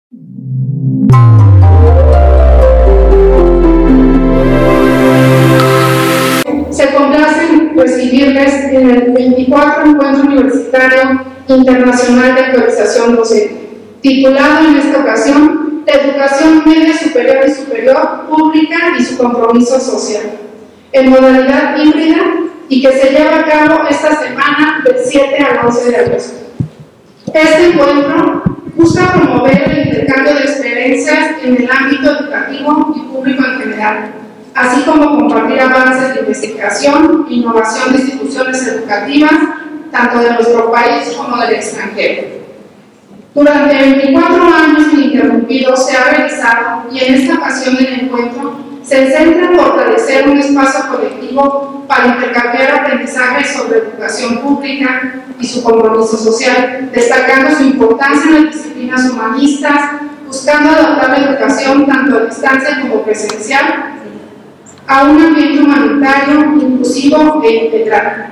Se complace recibirles en el 24 Encuentro Universitario Internacional de Actualización Docente, titulado en esta ocasión de Educación Media Superior y Superior Pública y su compromiso social, en modalidad híbrida y que se lleva a cabo esta semana del 7 al 11 de agosto. Este encuentro busca promover el intercambio de experiencias en el ámbito educativo y público en general, así como compartir avances de investigación e innovación de instituciones educativas, tanto de nuestro país como del extranjero. Durante 24 años ininterrumpidos se ha realizado, y en esta ocasión del encuentro se centra en fortalecer un espacio colectivo para intercambiar aprendizajes sobre educación pública y su compromiso social, destacando su importancia en las disciplinas humanistas, buscando adaptar la educación tanto a distancia como presencial a un ambiente humanitario, inclusivo e integral,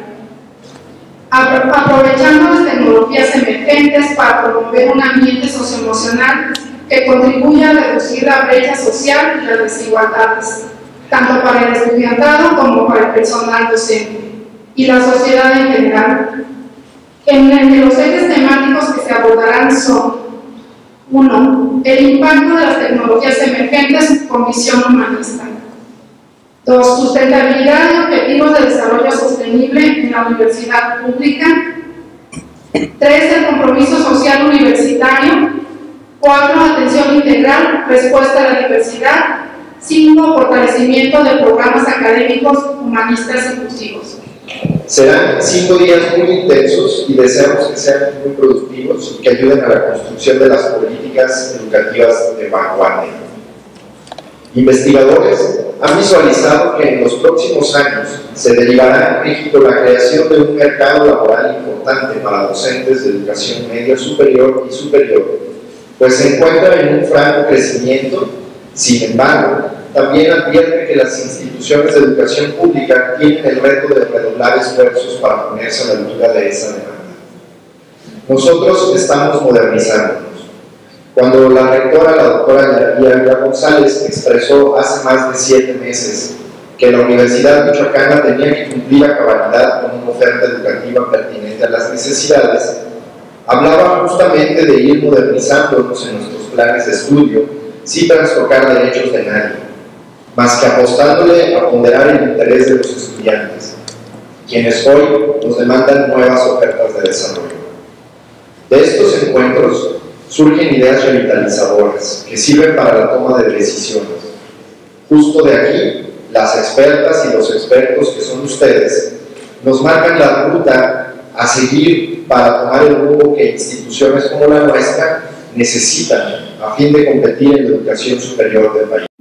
aprovechando las tecnologías emergentes para promover un ambiente socioemocional que contribuya a reducir la brecha social y las desigualdades, tanto para el estudiantado como para el personal docente y la sociedad en general. En los ejes temáticos que se abordarán son: 1. El impacto de las tecnologías emergentes con visión humanista. 2. Sustentabilidad y objetivos de desarrollo sostenible en la universidad pública. 3. El compromiso social universitario. 4. Atención integral, respuesta a la diversidad. 5. Fortalecimiento de programas académicos humanistas inclusivos. Serán 5 días muy intensos y deseamos que sean muy productivos y que ayuden a la construcción de las políticas educativas de vanguardia. Investigadores han visualizado que en los próximos años se derivará en México la creación de un mercado laboral importante para docentes de educación media superior y superior, pues se encuentra en un franco crecimiento. Sin embargo, también advierte que las instituciones de educación pública tienen el reto de redoblar esfuerzos para ponerse a la altura de esa demanda. Nosotros estamos modernizándonos. Cuando la rectora, la doctora Yaira González, expresó hace más de 7 meses que la Universidad Michoacana tenía que cumplir a cabalidad con una oferta educativa pertinente a las necesidades, hablaba justamente de ir modernizándonos en nuestros planes de estudio sin trastocar derechos de nadie, más que apostándole a ponderar el interés de los estudiantes, quienes hoy nos demandan nuevas ofertas de desarrollo. De estos encuentros surgen ideas revitalizadoras que sirven para la toma de decisiones. Justo de aquí, las expertas y los expertos que son ustedes nos marcan la ruta a seguir para tomar el rumbo que instituciones como la nuestra necesitan a fin de competir en la educación superior del país.